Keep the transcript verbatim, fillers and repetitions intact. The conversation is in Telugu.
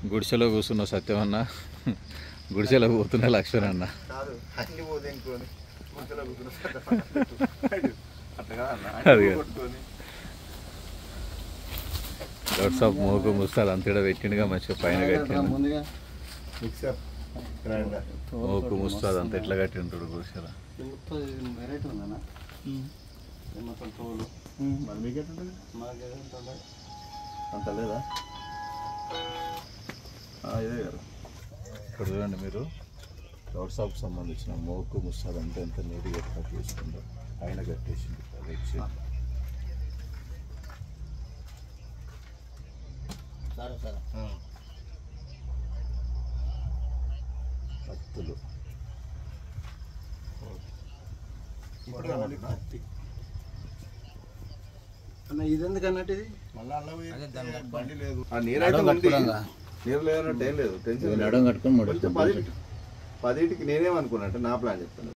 గుడిసెలో కూర్చున్న సత్యమన్న, గుడిసెలో పోతున్న లక్ష్మణ్ అన్న. వాట్సాప్ మోకు ముస్తాదు అంతేడా పెట్టిండుగా మంచిగా పైన కట్టిండు. మోకు ముస్తాదు అంత ఎట్లా కట్టింటాడు గుడిసెలో. అంత లేదా ఇదే కదా. ఇక్కడ చూడండి మీరు, వాట్సాప్కి సంబంధించిన మోకు ముస్తాదు అంతా ఎంత నీట్గా ఎట్లా తీసుకుంటారు. పైన కట్టేసింది వచ్చి కత్తులు ఇది ఎందుకు అన్నట్టు ఇది నీరైతే నీరు లేదన్నట్టు ఏం లేదు. టెన్షన్ పదింటికి నేనేమనుకున్నట్టు నా ప్లాన్ చెప్తాను.